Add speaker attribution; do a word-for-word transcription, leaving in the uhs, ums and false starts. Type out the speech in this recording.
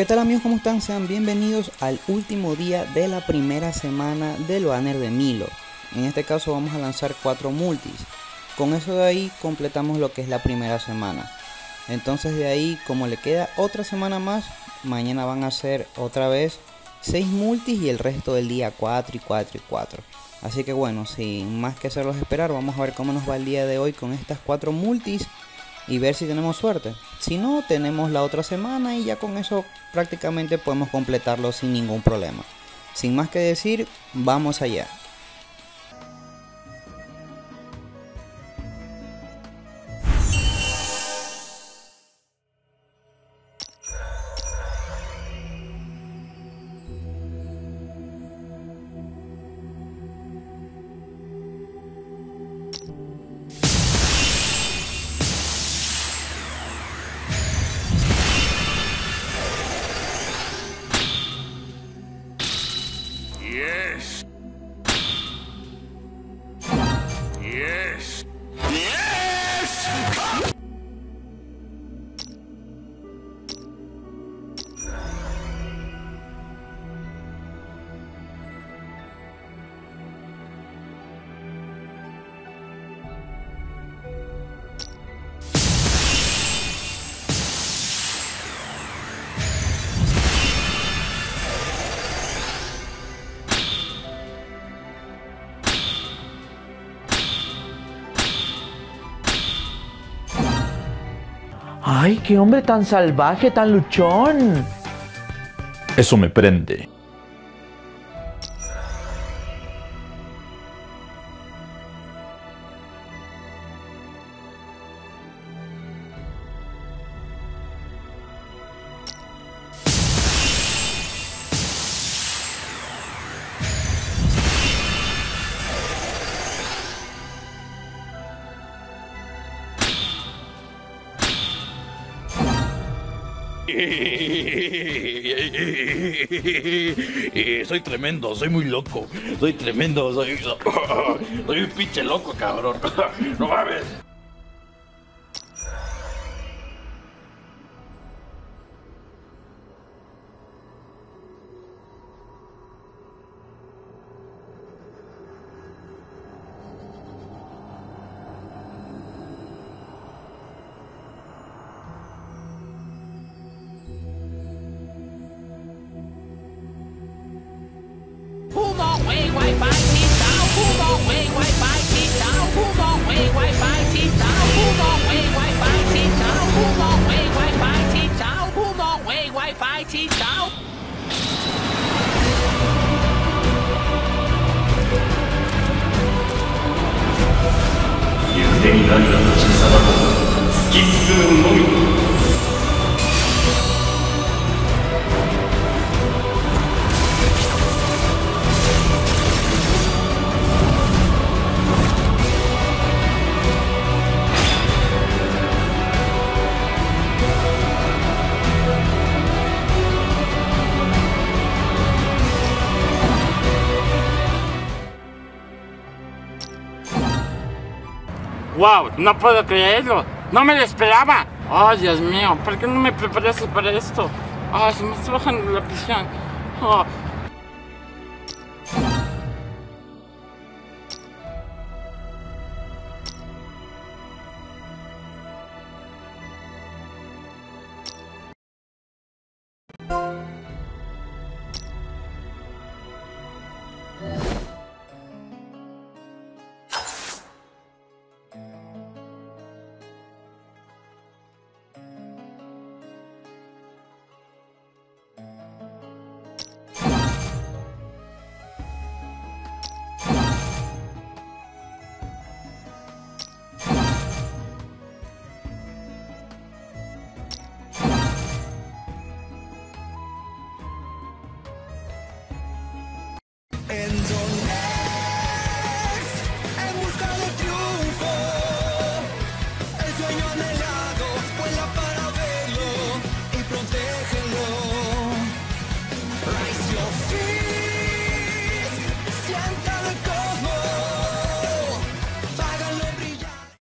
Speaker 1: ¿Qué tal amigos? ¿Cómo están? Sean bienvenidos al último día de la primera semana del banner de Milo. En este caso vamos a lanzar cuatro multis. Con eso de ahí completamos lo que es la primera semana. Entonces de ahí, como le queda otra semana más, mañana van a ser otra vez seis multis y el resto del día cuatro y cuatro y cuatro. Así que bueno, sin más que hacerlos esperar, vamos a ver cómo nos va el día de hoy con estas cuatro multis y ver si tenemos suerte. Si no, tenemos la otra semana y ya con eso prácticamente podemos completarlo sin ningún problema. Sin más que decir, vamos allá.
Speaker 2: Yes. Yes. Yes.
Speaker 3: ¡Ay, qué hombre tan salvaje, tan luchón!
Speaker 4: Eso me prende. Soy tremendo, soy muy loco. Soy tremendo, soy. Soy un pinche loco, cabrón. No mames.
Speaker 5: ¡Wow! No puedo creerlo. No me lo esperaba. ¡Oh, Dios mío! ¿Por qué no me preparaste para esto? ¡Ah, oh, se me está bajando la presión! Oh.
Speaker 6: He buscado triunfo, el sueño anhelado.